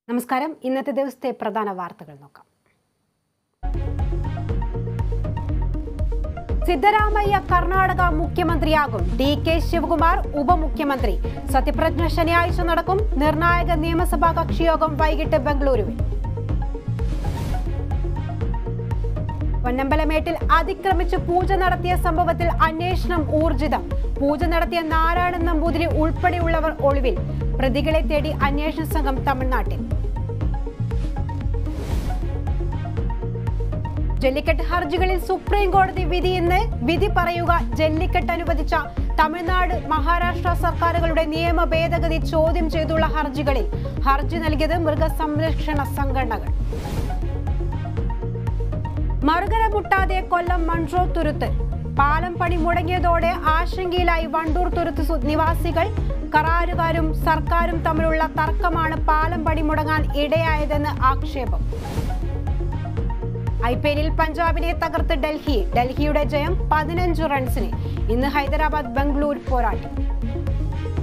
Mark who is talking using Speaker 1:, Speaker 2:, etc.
Speaker 1: നമസ്കാരം. ഇന്നത്തെ ദിവസത്തെ പ്രധാന വാർത്തകൾ നോക്കാം. സിദ്ധരാമയ്യ കർണാടക മുഖ്യമന്ത്രിയാകും. DK ശിവകുമാർ ഉപമുഖ്യമന്ത്രി. സത്യപ്രതിജ്ഞ ശനിയാഴ്ച നടക്കും. നിർണായക നിയമസഭാ കക്ഷിയോഗം വൈകിട്ട് ബംഗളൂരുവിൽ. പൊന്നമ്പലമേട്ടിൽ അതിക്രമിച്ച് പൂജ നടത്തിയ സംഭവത്തിൽ അന്വേഷണം ഊർജിതം. പൂജ നടത്തിയ നാരായണൻ നമ്പൂതിരി ഉൾപ്പെടെയുള്ളവർ ഒളിവിൽ. പ്രതികളെ തേടി അന്വേഷണ സംഘം തമിഴ്നാട്ടിൽ. ജല്ലിക്കെട്ട് ഹർജികളിൽ സുപ്രീം കോടതി വിധി ഇന്ന്. വിധി പറയുക. ജല്ലിക്കെട്ട് അനുവദിച്ച തമിഴ്നാട്, മഹാരാഷ്ട്ര സർക്കാരുകളുടെ നിയമ ഭേദഗതി ചോദ്യം ചെയ്തുള്ള ഹർജികളിൽ ഹർജി നൽകിയത് മൃഗസംരക്ഷണ സംഘടനകൾ. മറുകര മുട്ടാതെ കൊല്ലം മൺട്രോ തുരുത്ത്. പാലം പണി മുടങ്ങിയതോടെ ആശങ്കയിലായി വണ്ടൂർ തുരുത്ത് നിവാസികൾ. കരാറുകാരും സർക്കാരും തമ്മിലുള്ള തർക്കമാണ് പാലം പണി മുടങ്ങാൻ ഇടയായതെന്ന് ആക്ഷേപം. IPL പഞ്ചാബിനെ തകർത്ത് ഡൽഹി. ഡൽഹിയുടെ ജയം 15 റൺസിന്. ഇന്ന് ഹൈദരാബാദ് ബംഗളൂരു പോരാട്ടം.